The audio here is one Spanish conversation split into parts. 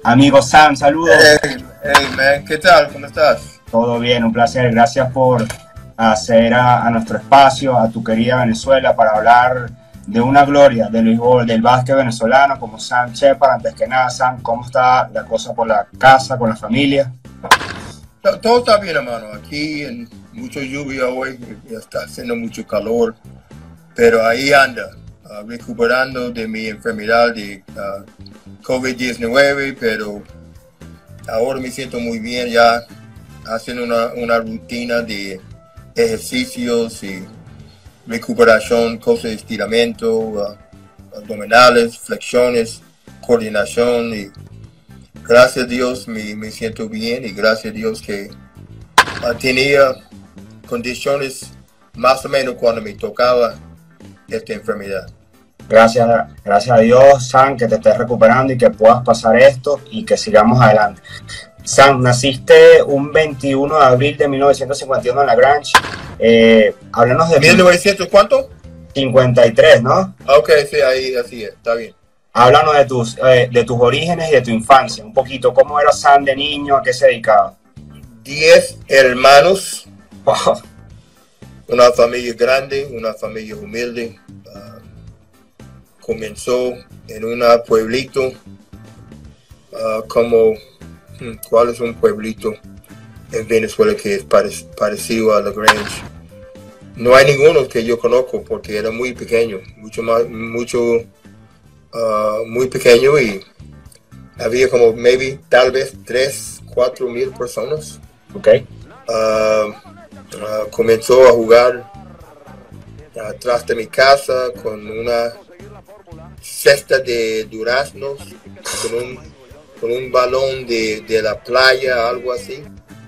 Amigo Sam, saludos. Hey, man, ¿qué tal? ¿Cómo estás? Todo bien, un placer. Gracias por hacer a nuestro espacio, a tu querida Venezuela, para hablar de una gloria del béisbol, del básquet venezolano, como Sam Shepard. Antes que nada, Sam, ¿cómo está la cosa por la casa, con la familia? Todo está bien, hermano. Aquí en mucha lluvia hoy, está haciendo mucho calor, pero ahí anda, recuperando de mi enfermedad de COVID-19, pero ahora me siento muy bien ya haciendo una rutina de ejercicios y recuperación, cosas de estiramiento, abdominales, flexiones, coordinación, y gracias a Dios me siento bien, y gracias a Dios que tenía condiciones más o menos cuando me tocaba esta enfermedad. Gracias a Dios, Sam, que te estés recuperando y que puedas pasar esto y que sigamos adelante. Sam, naciste un 21 de abril de 1951 en La Grange. Háblanos de... ¿1900 cuánto? 53, ¿no? Ok, sí, ahí, así es, está bien. Háblanos de tus orígenes y de tu infancia, un poquito. ¿Cómo era Sam de niño? ¿A qué se dedicaba? 10 hermanos, Wow. una familia grande, una familia humilde. Comenzó en un pueblito, ¿cuál es un pueblito en Venezuela que es parecido a La Grange? No hay ninguno que yo conozco porque era muy pequeño, muy pequeño, y había como tal vez 3-4 mil personas. Okay. Comenzó a jugar atrás de mi casa con una cesta de duraznos, con un balón de la playa, algo así.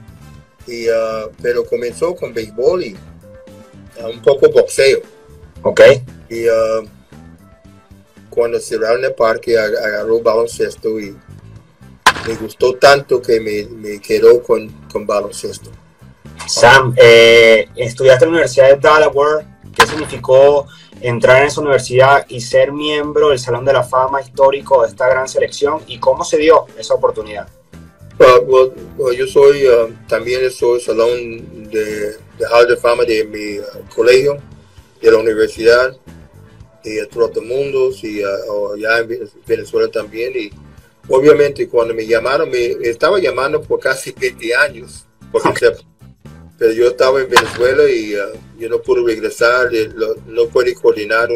Pero comenzó con béisbol y un poco boxeo. Okay. Y cuando cerraron el parque, agarró baloncesto, y me gustó tanto que me quedó con baloncesto. Sam, estudiaste en la Universidad de Delaware. ¿Qué significó entrar en esa universidad y ser miembro del Salón de la Fama histórico de esta gran selección? ¿Y cómo se dio esa oportunidad? Yo también soy Salón de Hall de Fama de mi colegio, de la universidad, y de Trotamundos, y allá en Venezuela también. Y obviamente cuando me llamaron, me estaba llamando por casi 20 años, pero yo estaba en Venezuela y yo no pude regresar, no pude coordinar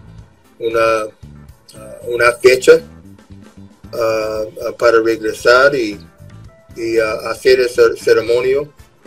una fecha para regresar y hacer esa ceremonia.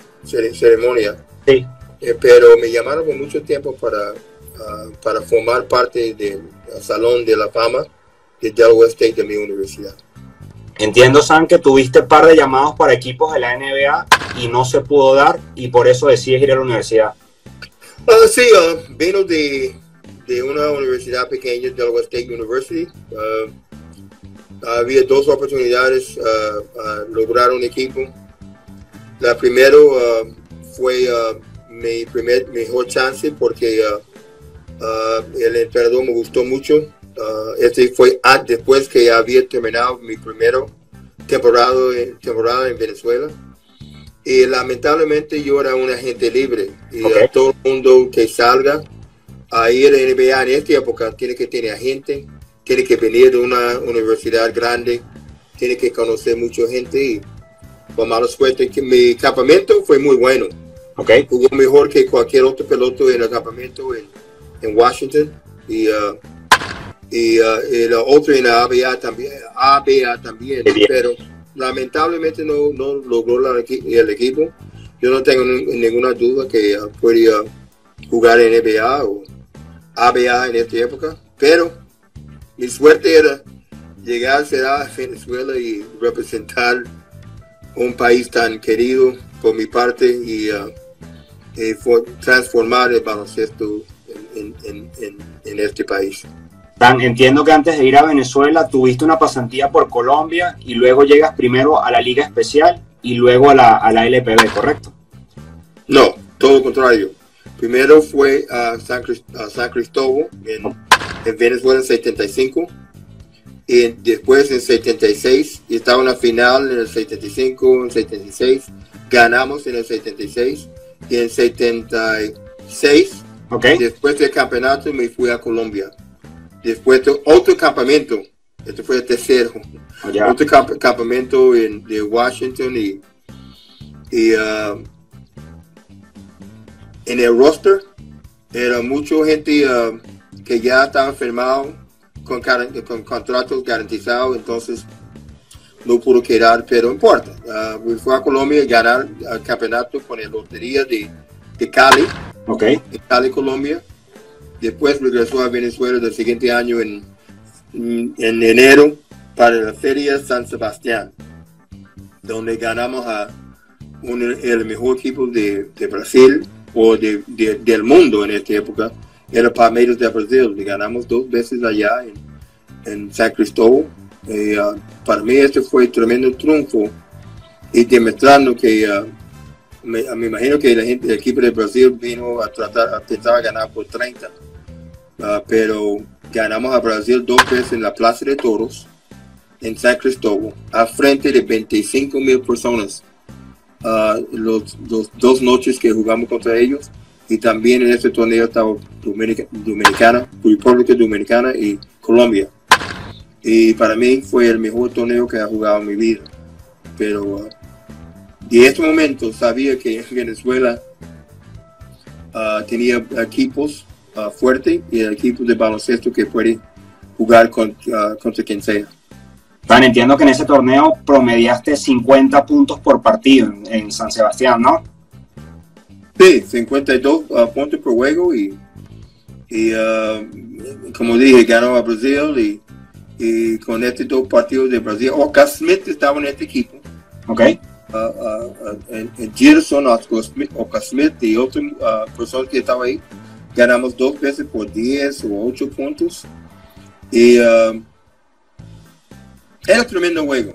Sí. Pero me llamaron por mucho tiempo para formar parte del Salón de la Fama de Delaware State de mi universidad. Entiendo, Sam, que tuviste un par de llamados para equipos de la NBA y no se pudo dar, y por eso decides ir a la universidad. Sí, vino de una universidad pequeña, Delaware State University. Había dos oportunidades a lograr un equipo. La primera fue mi mejor chance porque el entrenador me gustó mucho. Este fue después que había terminado mi primera temporada en Venezuela, y lamentablemente yo era un agente libre, y Okay. todo el mundo que salga a ir a NBA en esta época tiene que tener agente, tiene que venir de una universidad grande, tiene que conocer mucha gente, y por mala suerte que mi campamento fue muy bueno. Okay. Jugó mejor que cualquier otro piloto en el campamento en Washington, y el otro en la ABA también, pero lamentablemente no logró el equipo. Yo no tengo ninguna duda que podría jugar en NBA o ABA en esta época, pero mi suerte era llegar a Venezuela y representar un país tan querido por mi parte, y transformar el baloncesto en este país. Dan, entiendo que antes de ir a Venezuela tuviste una pasantía por Colombia y luego llegas primero a la Liga Especial y luego a la LPB, ¿correcto? No, todo lo contrario. Primero fue a San Cristóbal en Venezuela en 75, Y después en 76, y estaba en la final en el 75, en 76, ganamos en el 76, y en 76, después del campeonato me fui a Colombia. Después de otro campamento, este fue el tercero, otro campamento de Washington, y en el roster era mucha gente que ya estaba firmado con contratos garantizados, entonces no pudo quedar, pero no importa. Fue a Colombia a ganar el campeonato con la lotería de Cali, de Cali, Colombia. Después regresó a Venezuela el siguiente año en enero para la Feria San Sebastián, donde ganamos a el mejor equipo de Brasil o del mundo en esta época, era Palmeiras de Brasil. Le ganamos 2 veces allá en San Cristóbal. Para mí este fue un tremendo triunfo y demostrando que me imagino que el equipo de Brasil vino a intentar ganar por 30, pero ganamos a Brasil 2 veces en la Plaza de Toros en San Cristóbal, a frente de 25,000 personas. Los 2 noches que jugamos contra ellos, y también en este torneo estaba República Dominicana y Colombia, y para mí fue el mejor torneo que he jugado en mi vida. Pero en este momento sabía que Venezuela tenía equipos fuertes y equipos de baloncesto que pueden jugar contra quien sea. Entiendo que en ese torneo promediaste 50 puntos por partido en San Sebastián, ¿no? Sí, 52 puntos por juego, y como dije, ganó a Brasil, y con estos 2 partidos de Brasil, Oscar Smith estaba en este equipo. Gerson, Oscar Smith y otros personas que estaban ahí, ganamos 2 veces por 10 o 8 puntos, y era un tremendo juego,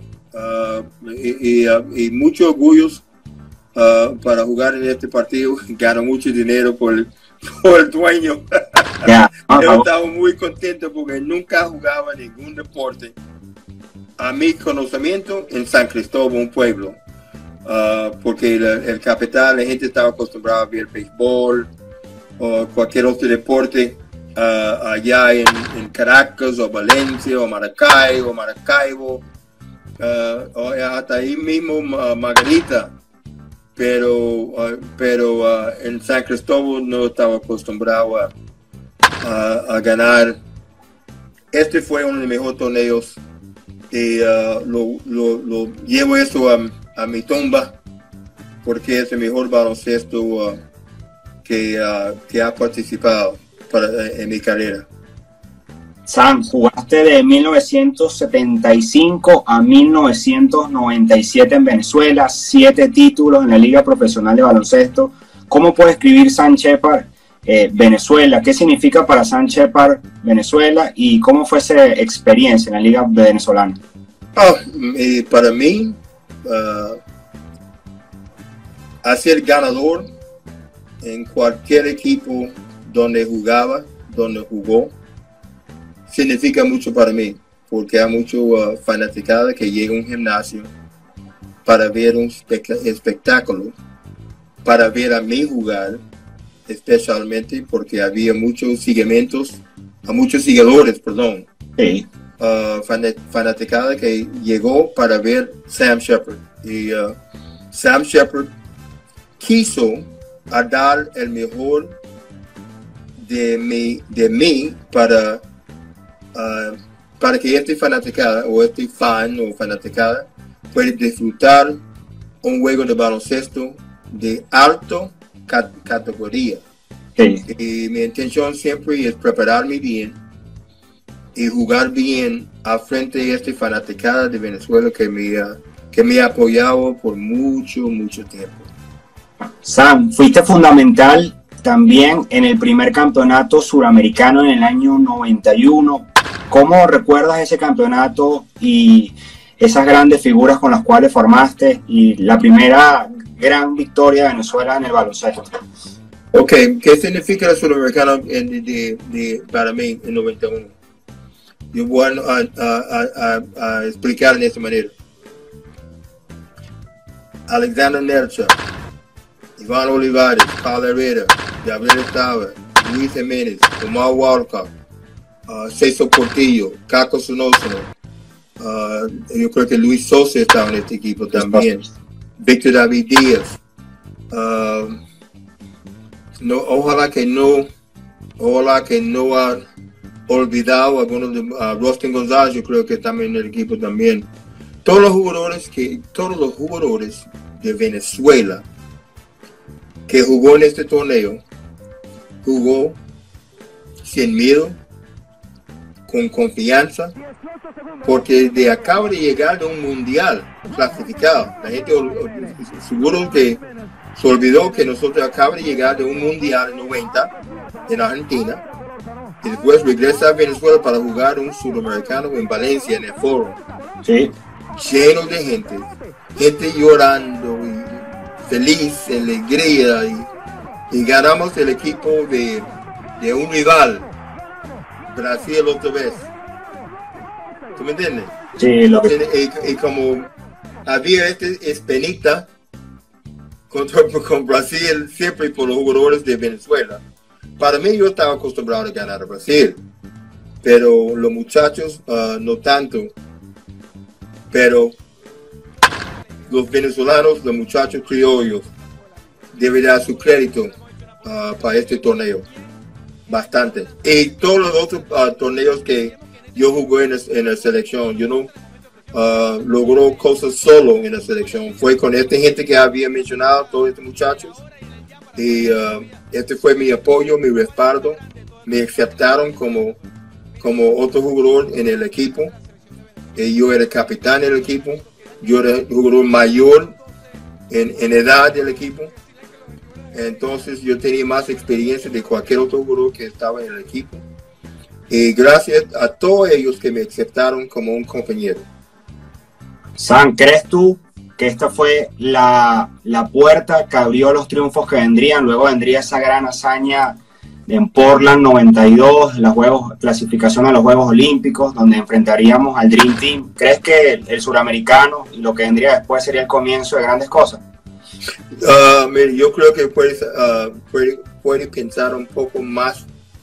y muchos orgullos para jugar en este partido. Ganó mucho dinero por el dueño. Yo estaba muy contento porque nunca jugaba ningún deporte, a mi conocimiento, en San Cristóbal, un pueblo, porque el capital, la gente estaba acostumbrada a ver béisbol o cualquier otro deporte allá en Caracas o Valencia o Maracaibo, o hasta ahí mismo Margarita, pero en San Cristóbal no estaba acostumbrado a ganar. Este fue uno de los mejores torneos, y lo llevo eso a mi tumba, porque es el mejor baloncesto que ha participado en mi carrera. Sam, jugaste de 1975 a 1997 en Venezuela, 7 títulos en la Liga Profesional de Baloncesto. ¿Cómo puede escribir Sam Shepard Venezuela? ¿Qué significa para Sam Shepard Venezuela? ¿Y cómo fue esa experiencia en la Liga venezolana? Para mí, ser ganador en cualquier equipo donde jugó, significa mucho para mí, porque hay mucho fanaticada que llega a un gimnasio para ver un espectáculo, para ver a mí jugar, especialmente porque había muchos seguidores, Sí. Fanaticada que llegó para ver Sam Shepard, y Sam Shepard quiso dar el mejor de mí para que este fanaticada o este fan o fanaticada pueda disfrutar un juego de baloncesto de alta categoría. Sí. Y mi intención siempre es prepararme bien y jugar bien a frente de este fanaticada de Venezuela que me ha apoyado por mucho tiempo. Sam, fuiste fundamental también en el primer campeonato suramericano en el año 91. ¿Cómo recuerdas ese campeonato y esas grandes figuras con las cuales formaste y la primera gran victoria de Venezuela en el baloncesto? Ok, ¿qué significa el suramericano para mí en 91? yo voy a explicar de esta manera. Alexander Nercha, Iván Olivares, Carl Herrera, Gabriel Estava, Luis Jiménez, Omar Walcott, César Portillo, Caco Sonoso, yo creo que Luis Sosa estaba en este equipo también, Víctor David Díaz. No, ojalá que no ha olvidado algunos de Rustin González, yo creo que también en el equipo también. Todos los jugadores de Venezuela que jugó en este torneo, jugó sin miedo, con confianza, porque acaba de llegar de un mundial clasificado. La gente seguro que se olvidó que nosotros acabamos de llegar de un mundial en 90 en Argentina y después regresa a Venezuela para jugar un sudamericano en Valencia en el Foro. Sí. Lleno de gente llorando y feliz, alegría, y ganamos el equipo de un rival, Brasil otra vez. ¿Tú me entiendes? Sí, y como había espenita con Brasil siempre por los jugadores de Venezuela. Para mí, yo estaba acostumbrado a ganar a Brasil, pero los muchachos no tanto. Pero los venezolanos, los muchachos criollos, deben dar su crédito para este torneo. Bastante. Y todos los otros torneos que yo jugué en la selección, yo no logró cosas solo en la selección. Fue con esta gente que había mencionado, todos estos muchachos. Y este fue mi apoyo, mi respaldo. Me aceptaron como otro jugador en el equipo. Yo era capitán del equipo. Yo era jugador mayor en edad del equipo. Entonces yo tenía más experiencia de cualquier otro jugador que estaba en el equipo. Y gracias a todos ellos que me aceptaron como un compañero. Sam, ¿crees tú que esta fue la puerta que abrió los triunfos que vendrían? Luego vendría esa gran hazaña en Portland 92, clasificación a los Juegos Olímpicos, donde enfrentaríamos al Dream Team. ¿Crees que el suramericano y lo que vendría después sería el comienzo de grandes cosas? Yo creo que puedes pensar un poco más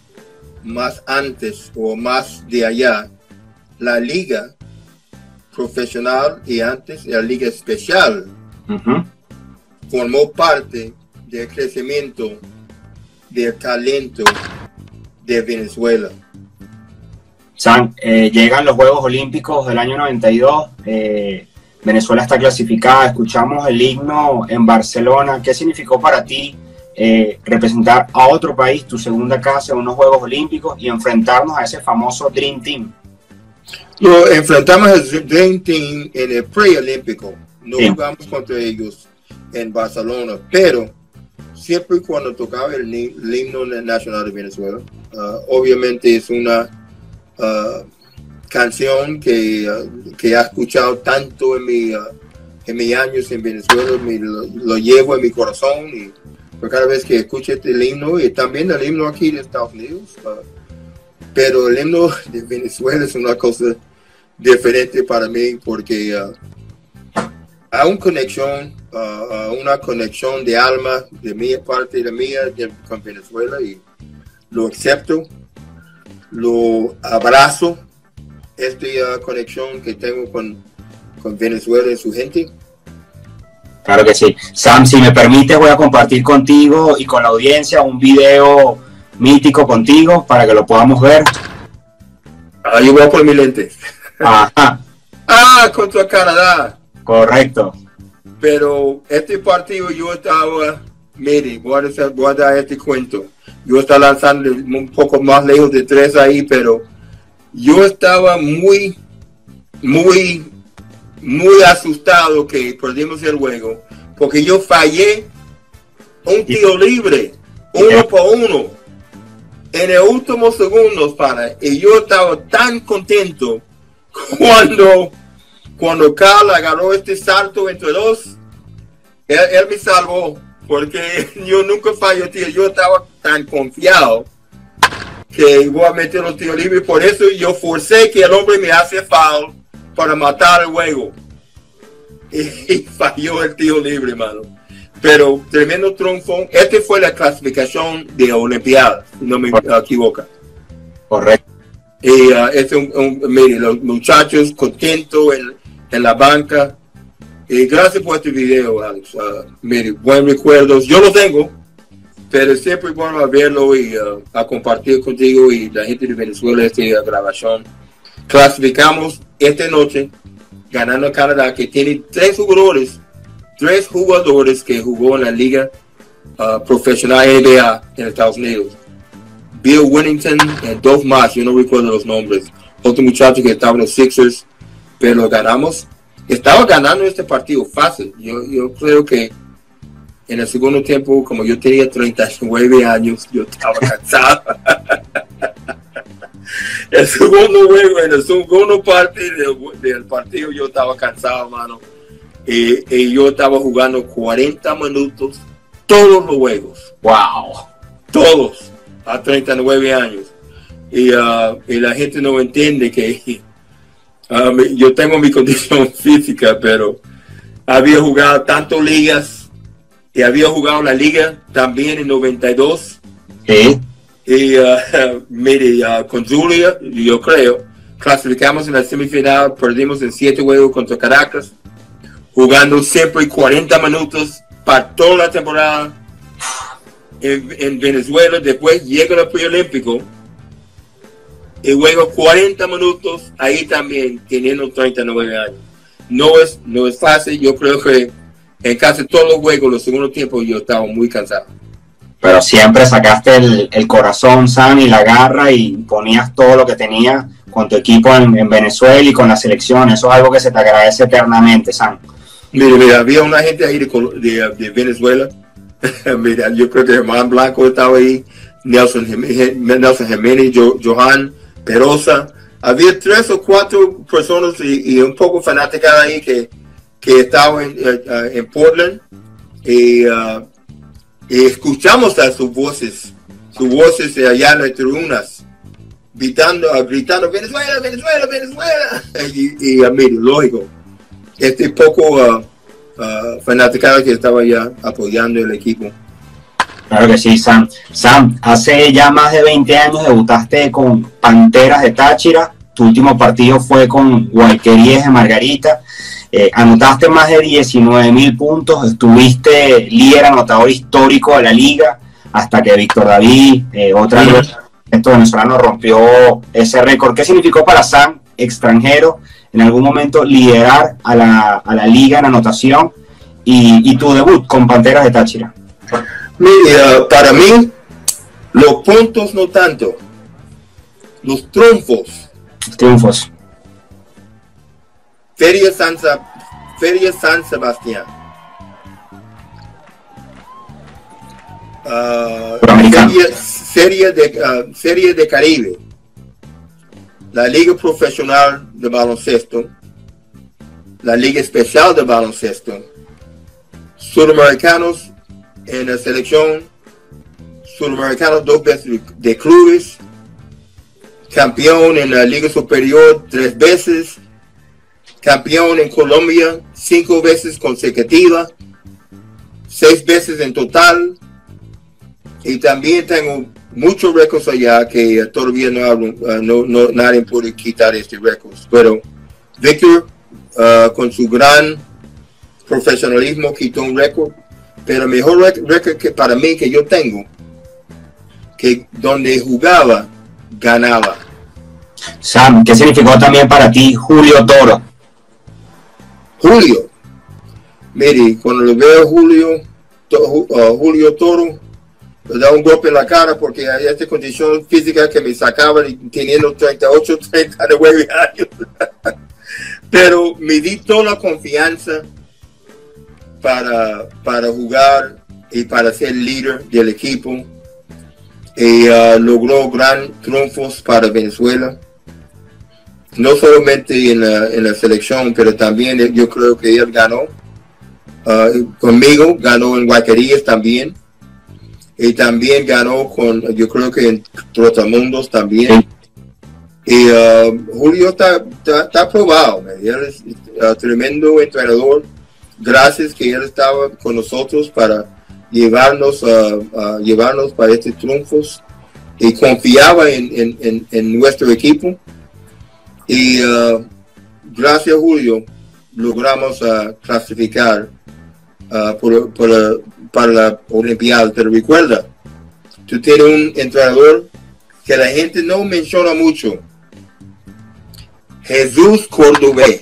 antes o más de allá. La liga profesional y antes la liga especial formó parte del crecimiento del talento de Venezuela. Sam, llegan los Juegos Olímpicos del año 92, Venezuela está clasificada, escuchamos el himno en Barcelona. ¿Qué significó para ti representar a otro país, tu segunda casa en unos Juegos Olímpicos, y enfrentarnos a ese famoso Dream Team? Lo enfrentamos al Dream Team en el preolímpico. No jugamos contra ellos en Barcelona, pero siempre cuando tocaba el himno nacional de Venezuela, obviamente es una canción que he escuchado tanto en mis años en Venezuela, lo llevo en mi corazón, y cada vez que escucho este himno, y también el himno aquí de Estados Unidos, pero el himno de Venezuela es una cosa diferente para mí, porque hay una conexión de alma de mi parte, de mía con Venezuela, y lo acepto, lo abrazo, esta conexión que tengo con Venezuela y su gente. Claro que sí. Sam, si me permites, voy a compartir contigo y con la audiencia un video mítico contigo para que lo podamos ver. Yo voy por mi lente. Ajá. Contra Canadá. Correcto. Pero este partido yo estaba, mire, voy a dar este cuento. Yo estaba lanzando un poco más lejos de 3 ahí, pero yo estaba muy asustado que perdimos el juego, porque yo fallé un tiro libre, 1 por 1, en el último segundo, y yo estaba tan contento cuando Carl agarró este salto entre dos. Él me salvó, porque yo nunca fallo tiro. Yo estaba tan confiado que voy a meter los tiros libres. Por eso yo forcé que el hombre me hace foul para matar el juego. Y falló el tiro libre, hermano. Pero tremendo triunfo. Este fue la clasificación de Olimpiada, si no me equivoco. Correcto. Y mire, los muchachos contentos en la banca. Y gracias por este video, Alex. Mire, buenos recuerdos. Yo lo tengo, pero siempre es bueno verlo y a compartir contigo y la gente de Venezuela esta grabación. Clasificamos esta noche, ganando a Canadá, que tiene tres jugadores que jugó en la liga profesional NBA en Estados Unidos. Bill Winnington y dos más, yo no recuerdo los nombres. Otro muchacho que estaba en los Sixers, pero lo ganamos. Estaba ganando este partido fácil. Yo creo que en el segundo tiempo, como yo tenía 39 años, yo estaba cansado. El segundo juego, en el segundo parte del partido, yo estaba cansado, mano. Y yo estaba jugando 40 minutos todos los juegos. ¡Wow! Todos, a 39 años. Y la gente no entiende que yo tengo mi condición física, pero había jugado tantas ligas y había jugado la liga también en 92. Sí. Y mire, con Julia, yo creo, clasificamos en la semifinal, perdimos en 7 juegos contra Caracas, jugando siempre 40 minutos para toda la temporada en Venezuela. Después llega el preolímpico y juego 40 minutos ahí también, teniendo 39 años. No es fácil. Yo creo que en casi todos los juegos, los segundos tiempos, yo estaba muy cansado. Pero siempre sacaste el corazón, Sam, y la garra, y ponías todo lo que tenías con tu equipo en Venezuela y con la selección. Eso es algo que se te agradece eternamente, Sam. Mira, había una gente ahí de Venezuela. Mira, yo creo que Germán Blanco estaba ahí, Nelson Jiménez, Johan Perosa. Había 3 o 4 personas y un poco fanáticas ahí que estaban en Portland. Y escuchamos a sus voces allá en las tribunas, gritando Venezuela, Venezuela, Venezuela. Y mire, lógico, poco fanaticada que estaba allá apoyando el equipo. Claro que sí, Sam. Sam, hace ya más de 20 años debutaste con Panteras de Táchira. Tu último partido fue con Guayqueríes de Margarita. Anotaste más de 19,000 puntos, estuviste líder anotador histórico de la liga, hasta que Víctor David, esto venezolano, rompió ese récord. ¿Qué significó para Sam, extranjero, en algún momento liderar a la liga en anotación y tu debut con Panteras de Táchira? Mira, para mí, los puntos no tanto, los triunfos. Feria San Sebastián. Serie de Caribe. La Liga Profesional de Baloncesto. La Liga Especial de Baloncesto. Sudamericanos en la selección. Sudamericanos 2 veces de clubes. Campeón en la Liga Superior 3 veces. Campeón en Colombia 5 veces consecutivas, 6 veces en total. Y también tengo muchos récords allá que todavía nadie puede quitar este récord. Pero Víctor, con su gran profesionalismo, quitó un récord. Pero el mejor récord que para mí que yo tengo, que donde jugaba, ganaba. Sam, ¿qué significó también para ti Julio Toro? Julio, mire, cuando lo veo Julio Toro, me da un golpe en la cara porque hay esta condición física que me sacaba teniendo 38, 39 años. Pero me di toda la confianza para jugar y para ser líder del equipo. Y logró gran triunfos para Venezuela. No solamente en la selección, pero también yo creo que él ganó conmigo, ganó en Guayquerías también. y también ganó con, yo creo que en Trotamundos también. Y Julio está probado, él es tremendo entrenador. Gracias que él estaba con nosotros para llevarnos para estos triunfos y confiaba en nuestro equipo. Y gracias, Julio, logramos clasificar para la Olimpiada. Pero recuerda, tú tienes un entrenador que la gente no menciona mucho. Jesús Cordobés.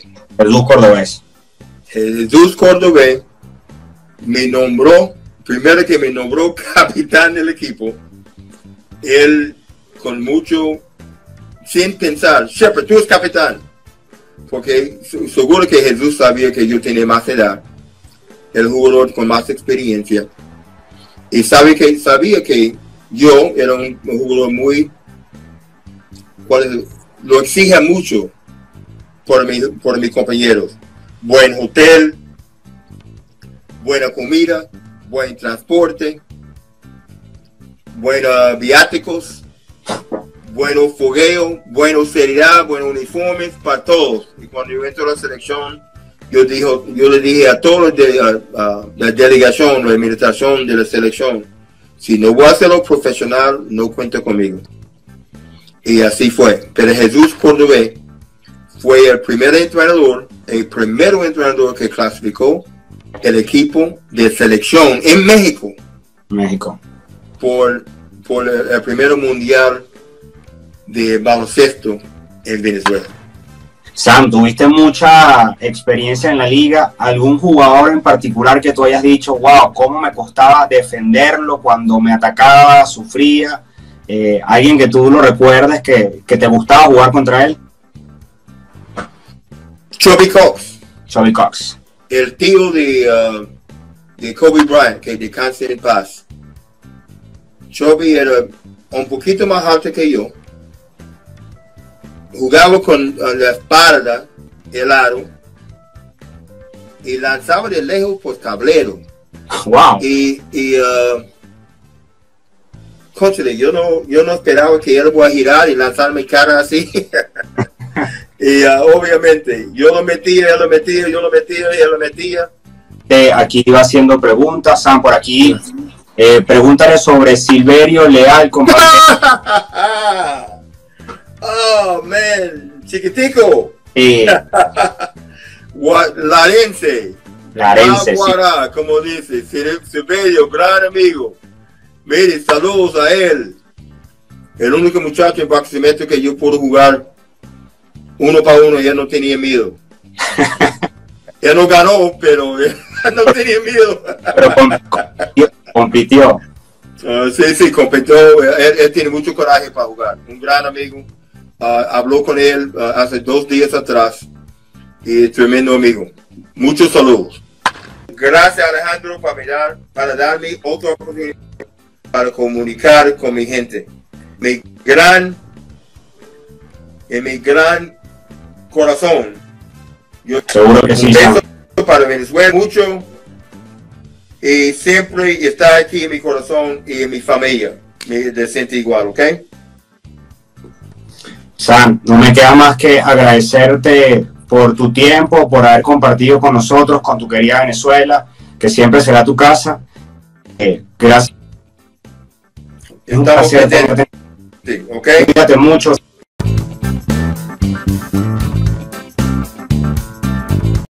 Jesús Cordobés me nombró, primero que me nombró capitán del equipo, él con mucho, sin pensar, Shepard, tú eres capitán, porque seguro que Jesús sabía que yo tenía más edad, el jugador con más experiencia, y sabía que yo era un jugador muy, lo exige mucho por mis compañeros. Buen hotel, buena comida, buen transporte, buenos viáticos, buenos fogueos, buena seriedad, buenos uniformes para todos. Y cuando yo entro a la selección, yo le dije a todos la delegación, la administración de la selección, si no voy a hacerlo profesional, no cuenta conmigo. Y así fue. Pero Jesús Cordobés fue el primer entrenador que clasificó el equipo de selección en México. Por el primer mundial de baloncesto en Venezuela. Sam, tuviste mucha experiencia en la liga. ¿Algún jugador en particular que tú hayas dicho, wow, cómo me costaba defenderlo cuando me atacaba, sufría? ¿Alguien que tú lo recuerdes que te gustaba jugar contra él? Chubby Cox. El tío de Kobe Bryant, que descanse en paz. Chubby era un poquito más alto que yo. Jugaba con la espalda, el aro, y lanzaba de lejos por tablero. Wow. Cónchale, yo no esperaba que él fuera a girar y lanzar mi cara así. Y obviamente, yo lo metía, él lo metía, yo lo metía, él lo metía. Aquí iba haciendo preguntas, Sam, por aquí. Pregúntale sobre Silverio Leal, compañero. Oh, man, chiquitico. Larense. Sí. Como dice, Silverio, gran amigo. Mire, saludos a él. El único muchacho en Barquisimeto que yo pude jugar uno para uno, ya no tenía miedo. Él no ganó, pero no tenía miedo. Pero compitió. Sí, compitió. Él tiene mucho coraje para jugar. Un gran amigo. Habló con él hace 2 días atrás. Y tremendo amigo. Muchos saludos. Gracias, Alejandro, para darme otra oportunidad para comunicar con mi gente. Mi gran corazón. Yo seguro que sí. Para Venezuela mucho y siempre está aquí en mi corazón y en mi familia. Me siento igual, ¿ok? Sam, no me queda más que agradecerte por tu tiempo, por haber compartido con nosotros, con tu querida Venezuela, que siempre será tu casa. Gracias. Estamos presentes. Sí, ¿ok? Cuídate mucho.